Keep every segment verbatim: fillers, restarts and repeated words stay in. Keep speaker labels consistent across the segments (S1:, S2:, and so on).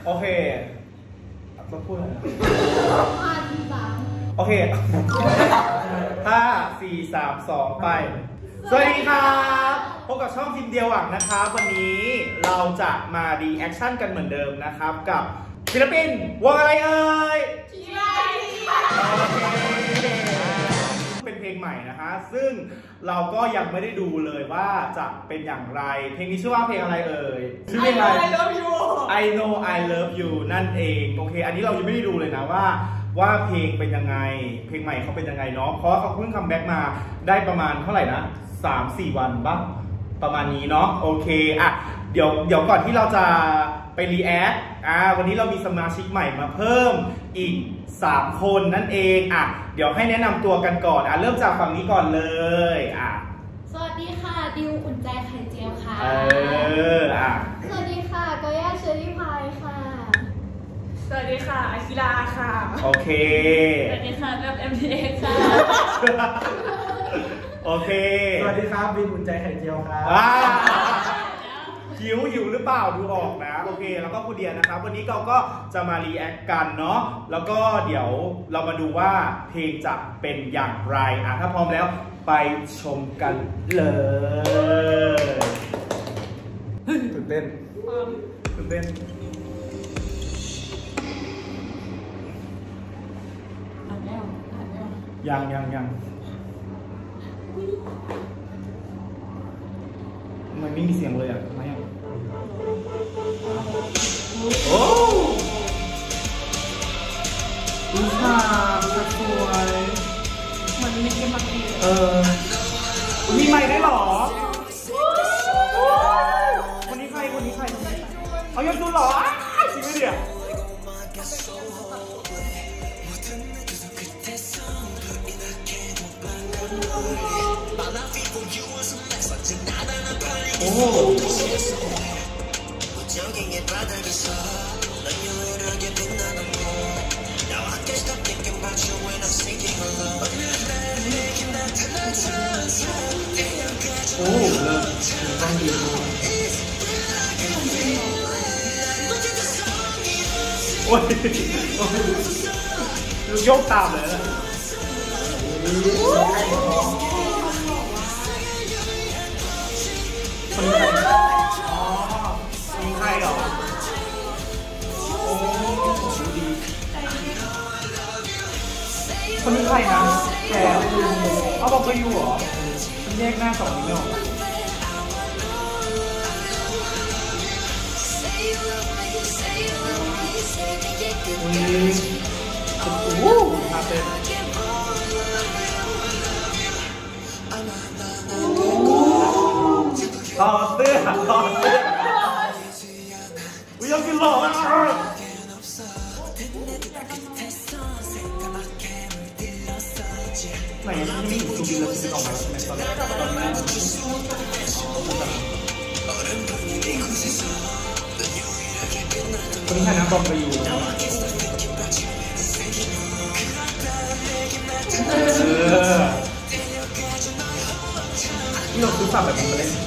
S1: โอเคต้องพูดอะไร
S2: ห้าสี่สาม
S1: โอเคห้าสี่สามสองไปสวัสดีครับพบกับช่องทีมเดียวหวังนะครับวันนี้เราจะมารีแอคชั่นกันเหมือนเดิมนะครับกับศิลปินวงอะไรเอ่ยเป็นเพลงใหม่นะฮะซึ่งเราก็ยังไม่ได้ดูเลยว่าจะเป็นอย่างไรเพลงนี้ชื่อว่าเพลงอะไรเอ่ยชื่อเพลงอะไร
S3: I love you
S1: I know I love you นั่นเองโอเคอันนี้เรายังไม่ได้ดูเลยนะว่าว่าเพลงเป็นยังไงเพลงใหม่เขาเป็นยังไงเนาะเพราะว่าเขาเพิ่งคัมแบ็กมาได้ประมาณเท่าไหร่นะ สามสี่ วันป่ะประมาณนี้เนาะโอเคอ่ะเดี๋ยวเดี๋ยวก่อนที่เราจะไปรีแอคอ่าวันนี้เรามีสมาชิกใหม่มาเพิ่มอีกสามคนนั่นเองอ่ะเดี๋ยวให้แนะนำตัวกันก่อนอ่ะเริ่มจากฝั่งนี้ก่อนเลยอ่ะ
S2: สวัสดีค่ะดิวอุ่นใจไข่เจียวค่ะ
S1: เอออ่ะ
S2: สวัสดีค่ะกอย่าเชอรี่พายค่ะ
S3: สวัสดีค่ะอาคิราค่ะ
S1: โอเค
S3: สวัสดีค่ะแบบ เอ็ม ที เอ็กซ์ ค่ะ
S1: โอเค
S4: สวัสดีครับบินอุ่นใจไข่เจียวครับ
S1: หิวหิวหรือเปล่าดูออกนะโอเคแล้วก็คุณเดียนะครับวันนี้เราก็จะมารีแอคกันเนาะแล้วก็เดี๋ยวเรามาดูว่าเพลงจะเป็นอย่างไรอ่ะถ้าพร้อมแล้วไปชมกันเลยตื่นเต้นตื่นเต้น
S3: อ่านแล้วอ่านแล้ว
S1: ยังยังยังทำไมไม่มีเสียงเลยอ่ะทำไมอ่ะโอ้ดูค่ะดูสวย
S3: มันมีเกมบางที
S1: เออมีใหม่ได้หรอคนนี้ใครคนนี้ใครเอายศดูหรอจริงไหมเนี่ยโอ้โอ้เลิศต้องดีโอ้ยยกตามเลยนะคนนี้ใครอ๋อมีใครเหรอโอ้ดีคนนี้ใครนะแกเอาบอกไปอยู่เหรอมันแยกหน้าสองนิ้วเหรออุ้ยโอ้โหทาเต้นต่อเสื้อต่อเสื้อวิยังกินหล่อมากไหนยังไม่ดูดีเลยคือออกมาใช่ไหมตอนแรกตอนนี้คนนี้ใครนะบอกไปอยู่เออนี่เราซื้อฝากแบบนี้มาเล่น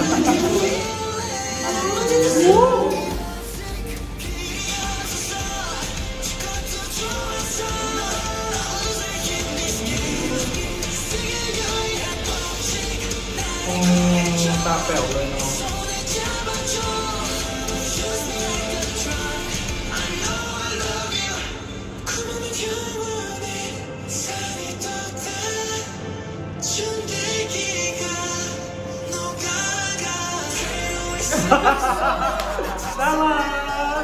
S1: ตาแป๋วเลยเนาะน่ารัก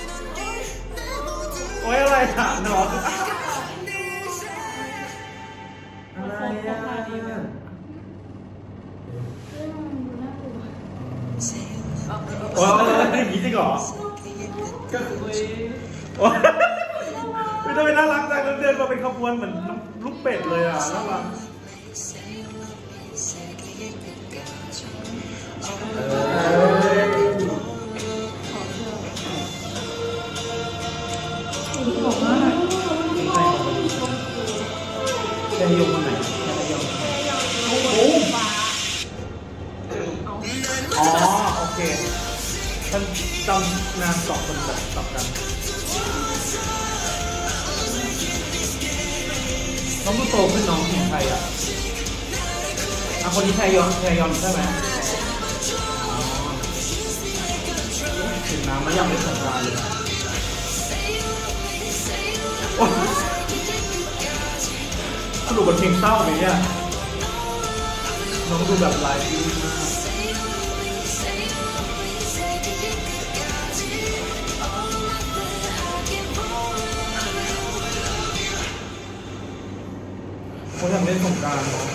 S1: โอ้ยอะไรอ่ะน้องอะไรอ่ะโอ้ยอย่างนี้จริงเหรอก็คือไม่ต้องไปน่ารักจังเดินมาเป็นขบวนเหมือนลูกเป็ดเลยอ่ะน่ารักบอกว่าแค่นิยมคนไหนแค่นิยมโอ้อ๋อโอเคฉันจำนางสองคนแบบตอบกันน้องดูโตขึ้นน้องเป็นใครอ่ะอ่ะคนนี้ไทยอนไทยอนใช่ไหมถึงน้ำแล้วยังไม่สงกรานต์เลยสรุปเป็นเพลงเศร้าไหมเนี่ยน้องดูแบบไลฟ์ดีมากเขาอยากเล่นสงกรานต์เนาะ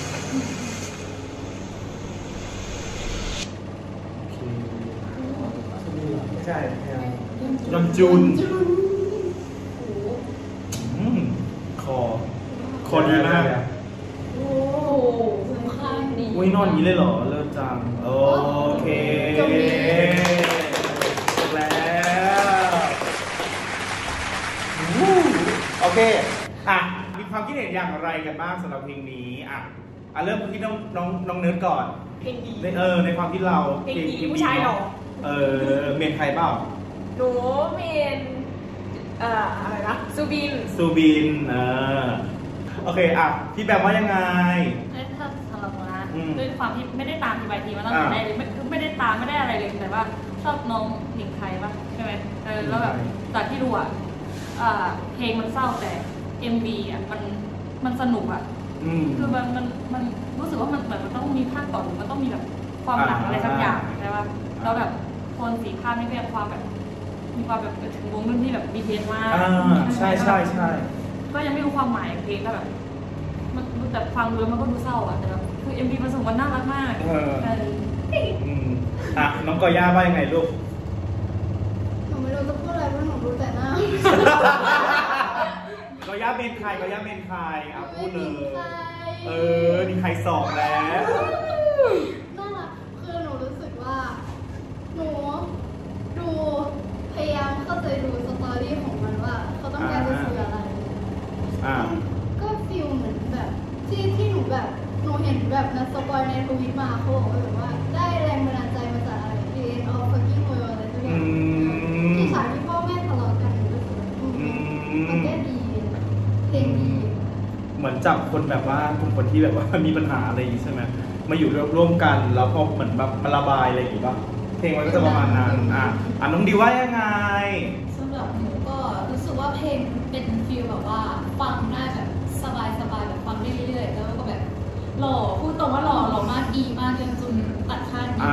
S4: ไม่ใช่
S1: ลำจุนอืมคอคอดีมาก
S2: โอ้สำคัญดี
S1: อุ้ยนอนอย่างนี้เลยเหรอเลิศจังโอเคแล้วโอเคอ่ะมีความคิดเห็นอย่างไรกันบ้างสำหรับเพลงนี้อ่ะอ่ะเริ่มที่น้องน้องน้องเนิร์ดก่อน
S3: เพลงดี
S1: ในเออในความคิดเรา
S3: เพลงดีผู้ชายหรอ
S1: เออเมนไทยเปล่า
S3: หนูเมนเอ่ออะไรนะซูบิน
S1: ซูบินเออโอเคอ่ะพี่แบบว่ายังไง
S3: ได้ถ้าสำหรับนะ
S1: อืม
S3: ด้วยความที่ไม่ได้ตามทีบายทีมาตั้งแต่
S1: อ่า
S3: แรกเลยไม่คือไม่ได้ตามไม่ได้อะไรเลยแต่ว่าชอบน้องหนิงไทยป่ะใช่ไหมเออแล้วแบบจากที่ดูอ่ะเอ่อเพลงมันเศร้าแต่ เอ็ม วี อ่ะมันมันสนุกอ่ะ
S1: อืม
S3: คือมันมันมันรู้สึกว่ามันเหมือนมันต้องมีภาคต่อหรือมันต้องมีแบบความหลังอะไรสักอย่างใช่ป่ะแล้วแบบโทนสีภาพนี่ก็ยังความแบบมีความแบบถึงวงรุ่นที่แบบบีทีเอสมาก
S1: อ่าใช่ใช่ใช่
S3: ก็ยังไม่รู้ความหมายเพลงก็แบบมันแต่ฟังดูแล้วมันก็ดูเศร้าอ่ะแต่แบบคือ เอ็ม วี มันส่งมันน่ารักมาก
S1: เออ
S3: เออ
S1: อืมอ่ะน้องกอย่าว่ายังไงลูก
S2: หนูไม่รู้จะพูดอะไรเพราะหนูรู้แต่หน้า
S1: กอย่าเป็นใครกอย่าเป็นใครอ่ะพูดเลย
S2: ใคร
S1: เออนี่ใครสองแล้ว
S2: น่ารักคือหนูรู้สึกว่า หนูดูพยายามเข้าใจดูสตอรี่ของมันว่า เขาต้องการจะสื่ออะไร
S1: อ่า
S2: ก็ฟีลเหมือนแบบ ที่ที่หนูแบบหนูเห็นแบบนัสปอยในทวิตมาเขาบอกว่าแบบว่าได้แรงบันดาลใจมาจากอะไร The End of Fucking World อะไรทุกอย่างที่ฉากที่พ่อแม่ทะเลาะกันหนูรู้สึกว่าอืมมันก็ดีเพลงดี
S1: เหมือนจับคนแบบว่ากลุ่มคนที่แบบว่ามีปัญหาอะไรอย่างงี้ใช่ไหมมาอยู่ร่วมกันแล้วพอเหมือนแบบมาระบายอะไรอย่างงี้ป่ะเพลงมันก็จะประมาณนั้นอ่ะอ่ะน้องดีว่ายังไง
S2: สำหรับหนูก็รู้สึกว่าเพลงเป็นฟีลแบบว่าฟังได้แบบสบายสบายแบบฟังได้เรื่อยๆแล้วก็แบบหล่อพูดตรงว่าหล่อหล่อมากดีมากจนจนตัดค่าดี
S1: อ่าม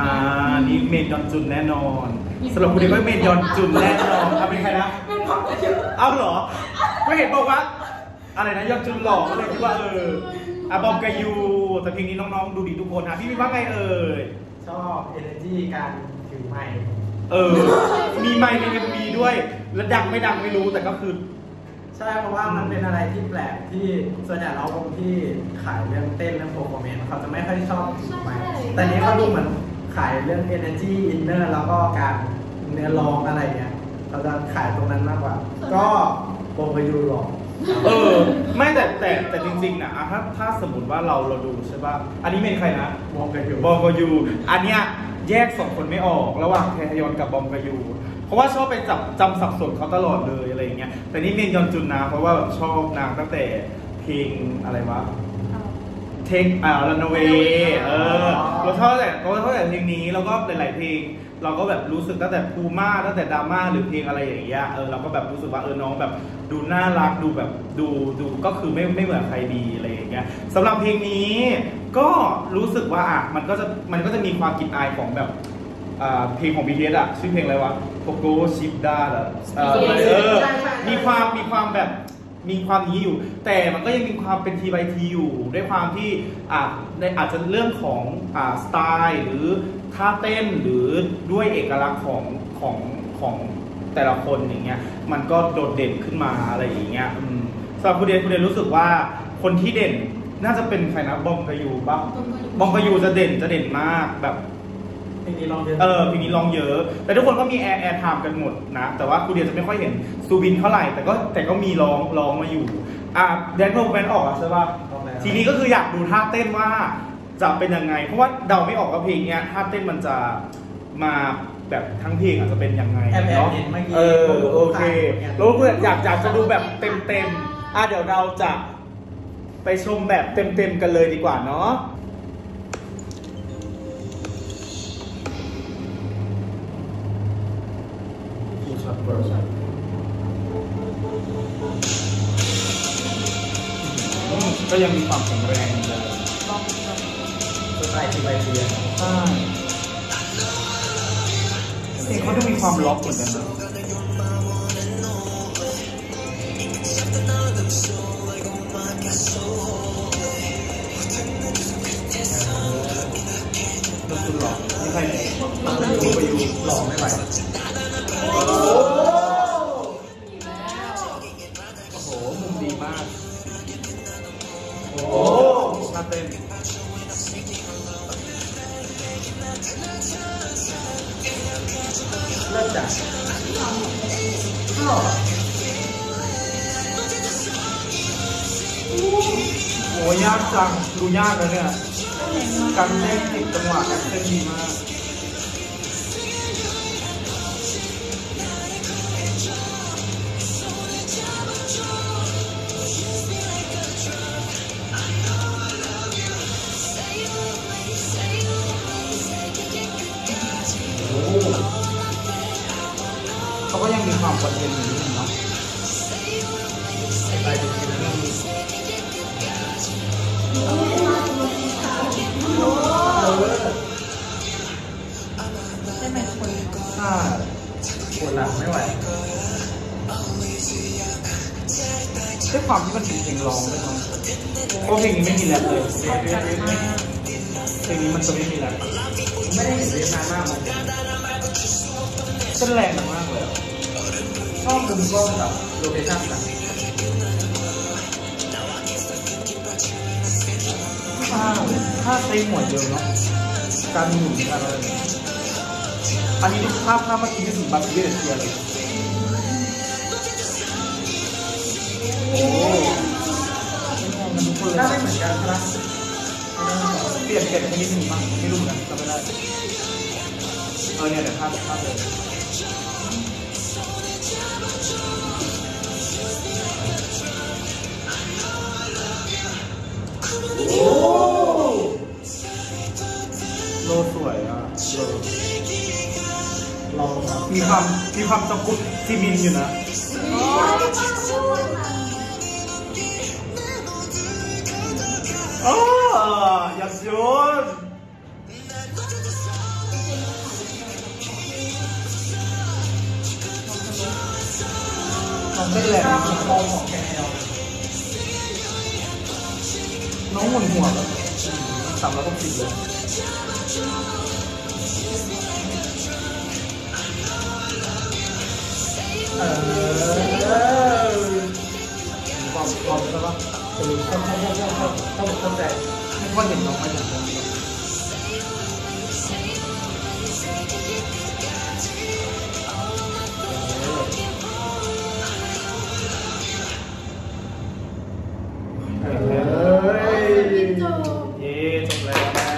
S2: าก
S1: นี่เมนยอนจุนแน่นอนสำหรับคุณดีก็เมนยอนจุนแน่นอนเอาเป็นใครนะ
S3: เป็นความกระชุ่ม
S1: เอาเหรอไม่เห็นบอกว่าอะไรนะยอนจุนหล่อก็เลยคิดว่าเอออะบอมกายูแต่เพลงนี้น้องๆดูดีทุกคนนะพี่มีว่าไงเอ่ย
S4: ชอบ energy การถือไมค์
S1: เออมีไมค์ในเอ็มวีด้วยแล้วดังไม่ดังไม่รู้แต่ก็คือ
S4: ใช่เพราะว่ามันเป็นอะไรที่แปลกที่ส่วนใหญ่เราคนที่ขายเรื่องเต้นเรื่องโปรโมเมนต์เขาจะไม่ค่อยชอบถือไมค์แต่นี้เขาดูเหมือนขายเรื่อง energy inner แล้วก็การเนื้อร้องอะไรเงี้ยเขาจะขายตรงนั้นมากกว่า ก็โปรไปยูหรอก
S1: เออไม่แต่แต่แต่จริงๆนะอ่ะถ้าถ้าสมมติว่าเราเราดูใช่ป่ะอันนี้เป็นใครนะ
S4: มองกันอยู่
S1: บอมกายูอันเนี้ยแยกสองคนไม่ออกระหว่างเทฮยอนกับบอมกายูเพราะว่าชอบไปจับจำสับสนเขาตลอดเลยอะไรอย่างเงี้ยแต่นี่เมนยอนจุนนะเพราะว่าแบบชอบนางตั้งแต่เพลงอะไรวะเทคอ่ารันเวย์เออเราชอบแต่เราชอบแต่เพลงนี้แล้วก็หลายๆเพลงเราก็แบบรู้สึกตั้งแต่พูม่าตั้งแต่ดราม่าหรือเพลงอะไรอย่างเงี้ยเออเราก็แบบรู้สึกว่าเออน้องแบบดูน่ารักดูแบบดูดูก็คือไม่ไม่เหมือนใครดีอะไรอย่างเงี้ยสำหรับเพลงนี้ก็รู้สึกว่าอ่ะมันก็จะมันก็จะมีความกลิ่นอายของแบบอ่าเพลงของ บี ที เอส อ่ะชื่อเพลงอะไรวะโกโก้ชิปด้าเหรอเออเออมีความมีความแบบมีความนี้อยู่แต่มันก็ยังมีความเป็นทีบายทีอยู่ด้วยความที่อ่าในอาจจะเรื่องของอ่าสไตล์หรือท่าเต้นหรือด้วยเอกลักษณ์ของของของแต่ละคนอย่างเงี้ยมันก็โดดเด่นขึ้นมาอะไรอย่างเงี้ยอืมสำหรับคุณเดนคุณเดนรู้สึกว่าคนที่เด่นน่าจะเป็นใครนะบอมกายูปะบอมกายูจะเด่นจะเด่นมากแบบ
S4: เพลงนี้ลองเยอะ
S1: เออเพลงนี้ลองเยอะแต่ทุกคนก็มีแอร์แอร์ไทม์กันหมดนะแต่ว่าคุณเดียจะไม่ค่อยเห็นซูบินเท่าไหร่แต่ก็แต่ก็มีร้องร้องมาอยู่อ่ะแดนเพิร์ลแบนออกอ่ะใช่ป่ะทีนี้ก็คืออยากดูท่าเต้นว่าจะเป็นยังไงเพราะว่าเดาไม่ออกกับเพลงเนี้ยท่าเต้นมันจะมาแบบทั้งเพลงอาจจะเป็นยังไง
S4: แอบแอบ
S1: เนาะ
S4: เห็นเมื่อกี้
S1: เออโอเคแล้วเพื่อนอยากอยากจะดูแบบเต็มๆอ่ะเดี๋ยวเราจะไปชมแบบเต็มๆกันเลยดีกว่าเนาะก็ยังมีความแข็งแรงอยู่เลย
S3: ลองลอง
S4: สไตล์ทีไบเทีย
S1: ใช่เพลงเขาจะมีความล็อกเหมือนกันนะแล้วคุณหล่อนี่ใครเนี่ย
S4: ต้องไปดูไปดูหล่อไม่ไหว
S1: โอ้โหโอ้โหมุมดีมากโอ้โหท่าเต้น
S4: เริ่มจากข้าว
S1: โอ้ยากจังดูยากเลยเนี่ยการเต้นติดจังหวะแอคเซนต์ดีมากเขาก็ยังมีความคอนเทนต์อยู่เนาะ
S4: ไปดูกันนะ
S3: ได้ไหมคน
S1: ถ้า
S4: ปวดหลังไม่ไหว
S1: ด้วยความที่มันเป็นเพลงร้องด้วยเนาะเพราะเพลงนี้ไม่มีแรปเลยเพลงนี้เพลงนี้มันจะไม่มีแรป
S4: ไม่ได้เห็นเรียนนานมากเลย
S1: เส้นแรงมากเลย
S4: ชอบมุมกล้องกับโลเคชั่นต่าง
S1: ถ้าถ้าใช้หมวดเดิมเนาะการหมุนการอะไรอันนี้ภาพภาพเมื่อกี้ถึงบัตเตอร์เทียเลยโอ้มันทุกคน
S4: ๆ
S1: เล
S4: ถ้าย ไม่เหมือนกันครับ
S1: เปลี่ยนเปลี่ยนแค่นิดนึงบ้างไม่รู้เหมือนกันจำไม่ได้เออเนี่ยแต่ภาพภาพเลยโอ้โลสวยอ่ะโล
S4: ลองครับ
S1: มีความมีความตะกุดที่มินอยู่นะอ๋ออยากโยนน้องเป็นแหลม
S4: ถ้ามุมกล้องของแกนล
S1: น้องหมุนหัวแบบสามร้อยหกสิบเลยเออความความใช่ปะ
S4: เออเข้าเข้าเข้าเข้าเข้าเข้าใจ
S1: ไม่ค่อยเห็นน้องไม่เห็นน้องเออ
S2: พี่โจ
S1: เย้จบแล้วนะ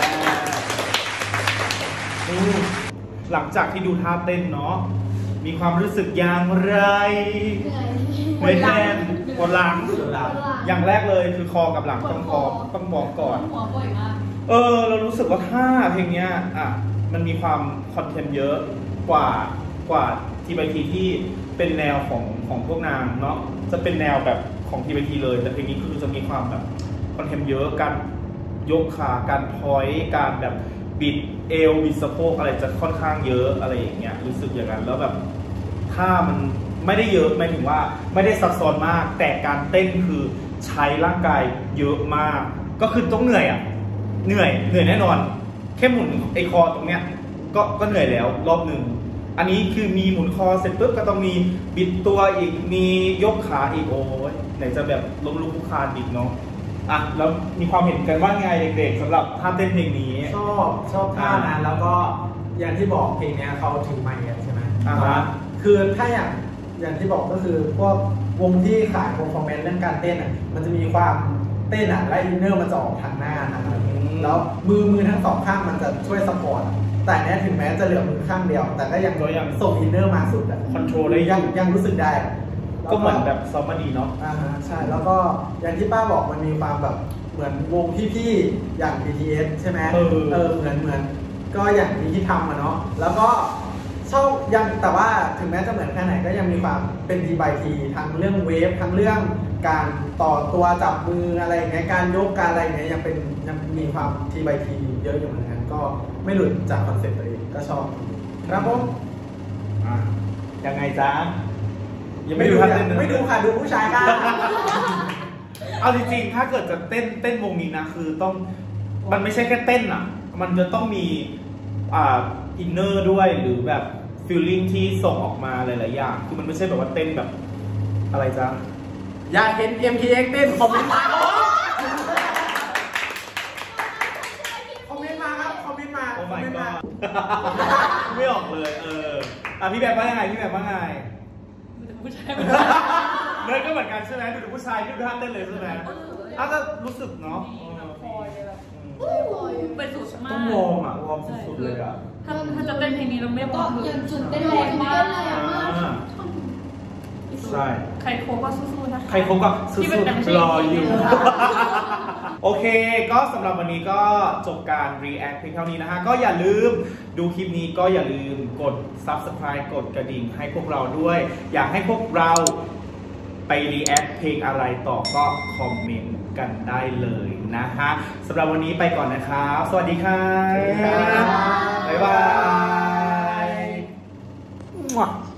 S1: ดูหลังจากที่ดูท่าเต้นเนาะมีความรู้สึกอย่างไร
S2: เหนื่อย
S1: ไม่แน่นปวดหลัง
S4: สุดแล้ว
S1: อย่างแรกเลยคือคอกับหลังต้องคอต้องบอกก่อน
S3: หัวบ่อยมาก
S1: เออเรารู้สึกว่าท่าเพลงเนี้ยอ่ะมันมีความคอนเทนต์เยอะกว่ากว่าทีบทีที่เป็นแนวของของพวกนางเนาะจะเป็นแนวแบบของทีบทีเลยแต่เพลงนี้คือจะมีความแบบคอนเทนต์เยอะการยกขาการพอยต์การแบบบิดเอวบิดสะโพกอะไรจะค่อนข้างเยอะอะไรอย่างเงี้ยรู้สึกอย่างนั้นแล้วแบบท่ามันไม่ได้เยอะหมายถึงว่าไม่ได้ซับซ้อนมากแต่การเต้นคือใช้ร่างกายเยอะมากก็คือต้องเหนื่อยอ่ะเหนื่อยเหนื่อยแน่นอนแค่หมุนไอคอตรงเนี้ยก็ก็เหนื่อยแล้วรอบหนึ่งอันนี้คือมีหมุนคอเสร็จปุ๊บก็ต้องมีบิดตัวอีกมียกขาอีกโอ้ยไหนจะแบบล้มลุกคลุกคลานอีกเนาะอ่ะแล้วมีความเห็นกันว่าไงเด็กๆสำหรับท่าเต้นเพลงนี้
S4: ชอบชอบท่านั้นแล้วก็อย่างที่บอกเพลงเนี้ยเขาถึงไมค์กันใช่ไหม
S1: อ่าฮะ
S4: คือถ้าอย่างอย่างที่บอกก็คือพวกวงที่ขายโปรคอมเมนต์เรื่องการเต้นอ่ะมันจะมีความเต้นอ่ะและอินเนอร์มันจะออกทางหน้าทางอะไรแล้วมือมือทั้งสองข้างมันจะช่วยสปอร์ตแต่เนี้ยถึงแม้จะเหลือมือข้างเดียว แต่ก็ยัง
S1: ก็ยัง
S4: ส่งอินเนอร์มาสุดอะ
S1: คอนโทรลได้อยู่
S4: ยังยังรู้สึกได้
S1: ก็เหมือนแบบซ้อมมาดีเนาะ
S4: อ่าฮะใช่แล้วก็อย่างที่ป้าบอกมันมีความแบบเหมือนวงพี่ๆอย่าง บี ที เอส ใช่ไหม
S1: เออ
S4: เออเหมือนเหมือนก็อย่างนี้ที่ทำอะเนาะแล้วก็ชอบยังแต่ว่าถึงแม้จะเหมือนแค่ไหนก็ยังมีความเป็นทีบายทีทั้งเรื่องเวฟทั้งเรื่องการต่อตัวจับมืออะไรอย่างเงี้ยการยกการอะไรอย่างเงี้ยยังเป็นยังมีความทีบายทีเยอะอยู่เหมือนกันก็ไม่หลุดจากคอนเซ็ปต์ตัวเองก็ชอบครับผม
S1: อ่ะยังไงจ๊ะยังไม่ดูท่าเต้นเลย
S4: ไม่ดูค่ะดูผู้ชายค่ะ
S1: เอาจริงๆ ถ้าเกิดจะเต้นเต้นวงนี้นะคือต้องมันไม่ใช่แค่เต้นอ่ะ มันจะต้องมีอ่าอินเนอร์ด้วยหรือแบบฟีลลิ่งที่ส่งออกมาหลายๆอย่างคือมันไม่ใช่แบบว่าเต้นแบบอะไรจ๊ะ
S4: อยากเห็น เอ็ม ที เอ็กซ์ เต้นคอมเมนต์มาคอมเมนต์มาครับคอมเมนต์มา
S1: โอ้
S4: คอม
S1: my
S4: เมนต์มา
S1: god ไม่ออกเลยเอออ่ะพี่แบบว่ายังไงพี่แบบว่าไง
S3: ผู้ชาย
S1: เนิร์ดก็เหมือนกันใช่ไหมดูผู้ชายที่ดูท่าเต้นเลยใช่ไหมอ้าวก็รู้สึกเนาะ
S3: คอยแบบ
S1: อืม
S3: เป็นสุดมา
S1: ต้
S3: ก
S1: องวอร์มอ่ะวอร์มสุดๆเลยอ่ะ
S3: ถ้าถ้าจะเต้นเพลงนี้เราไม่ว
S2: ก็
S3: อร์ม
S2: ยังจุดเต้นแรงมากแรงมาก
S1: ใช่
S3: ใครโคก็สู้ๆนะคะ
S1: ใครคบก็สุ
S3: ที่เป็น
S1: ด
S3: ดัง
S1: ๆรออยู่ โอเค ก็สำหรับวันนี้ก็จบการ react เพียงเท่านี้นะฮะ ก็อย่าลืมดูคลิปนี้ก็อย่าลืมกด subscribe กดกระดิ่งให้พวกเราด้วย อยากให้พวกเราไป react เพลงอะไรต่อก็คอมเมนต์กันได้เลยนะฮะสำหรับวันนี้ไปก่อนนะครับ สวัสดีครับ
S4: สวัสดีครับ
S1: บ๊ายบาย